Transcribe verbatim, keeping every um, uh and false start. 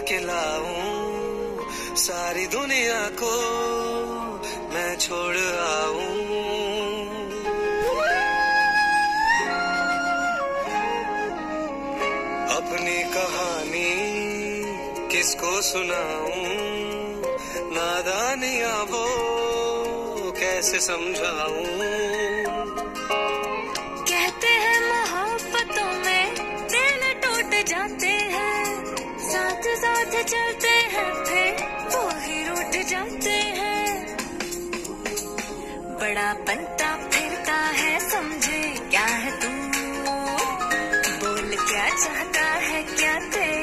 के लाऊं, सारी दुनिया को मैं छोड़ आऊं। अपनी कहानी किसको सुनाऊं, नादानियां वो कैसे समझाऊं। कहते हैं मोहब्बतों में दिल टूट जाते हैं, साथ साथ चलते हैं फिर वो ही रूठ जाते हैं। बड़ा बनता फिरता है, समझे क्या है तू, बोल क्या चाहता है क्या तेरे